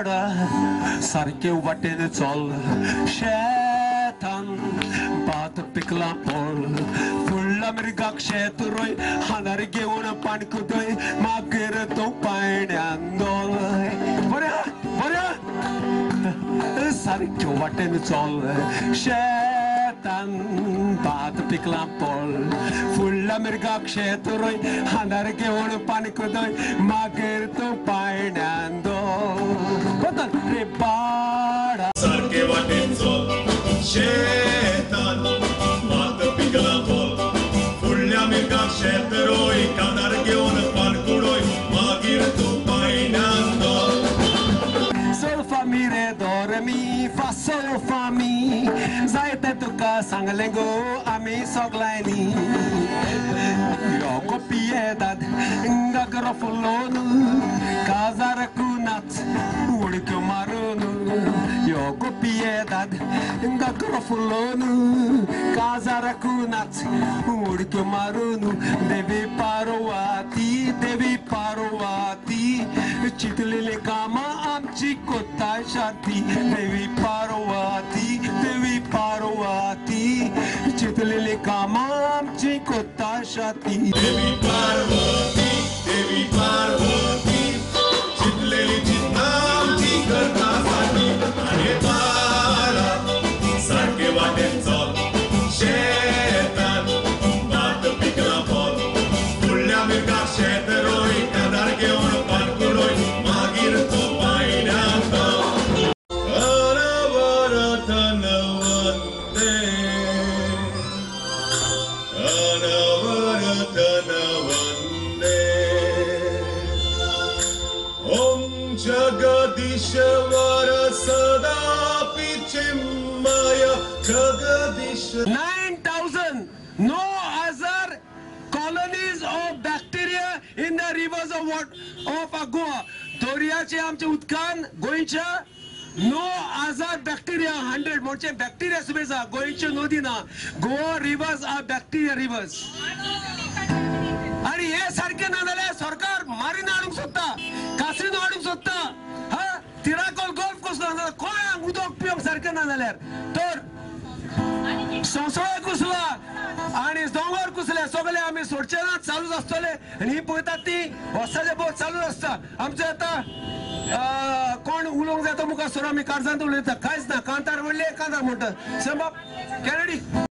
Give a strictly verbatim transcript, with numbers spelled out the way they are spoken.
पाडा सारखे वाटेने चल शेतान भात पिकला पळ फुडला मिरगाक शेत रोय हानार घेवन पाणकुदय मागीर तो पायण्यान दोलय बऱ्या बऱ्या सारखे वाटेने चल शेतान भात पिकला पळ फुडला मिरगाक शेत रोय हानार घेवन पाणकुदय मागीर तो पायण्यान दोल रे पाडा सारखे वाटेन चल शेतान भात पिकला पळ फुडल्या मिरगाक शेत रोय कांदार घेवन पाणकुदय मागीर तो पायण्यान दोल sol fa mi re do re mi fa sol fa mi zaite tuka sangle go ami soglaini yo ko piedad inga grafulonu kazar kunat ulik marunu yo ko piedad inga grafulonu kazar kunat ulik marunu devi parvati devi parvati चितलेले कामा आमची कोता शाती देवी पार्वती देवी पार्वती चितलेले कामा आमची कोता शाती देवी पार्वती देवी पार्वती चितलेली चिंता आमची करता साठी अरे बाळा सारखे वाटेन चल शेतान भात पिकला पळ फुडल्या मिरगाक शेत रोय कांदार घेवन पाणकुदय मागीर तो पायण्यान दोल अनवरत नवंदे अनवरत नवंदे ओम जगदीश्वर सदापि Chinmay Jagdish nine thousand no other colonies of bacteria in the rivers of what of Goa दर्याचे आमचे उदकान गोंयच्या नो आजार बॅक्टेरिया हंड्रेड म्हणजे बॅक्टेरिया सुबेजा गोंयच्या नदी ना Goa rivers are bacteria rivers आणि हे सारखे ना जाल्यार सरकार मारीन हाडूंक सोदता कासरीन हाडूंक सोदता हा तिराकोल गोल्फ कोर्स ना जाल्यार गोंयांक उदक पिवंक सारखें ना जाल्यार तर संवसाळ कुसला आणि दोंगर कुसले सगळे आम्ही सोडचे ना चालूच आसतले आणि ही पळयतात ती वसाचे बोट चालूच आसता आमचे आता कोण उलोवंक जाता मुखार सर आमी काळजांत उलयता कांयच ना कांतार म्हणले कांतार म्हणटा सर बाब कॅनेडी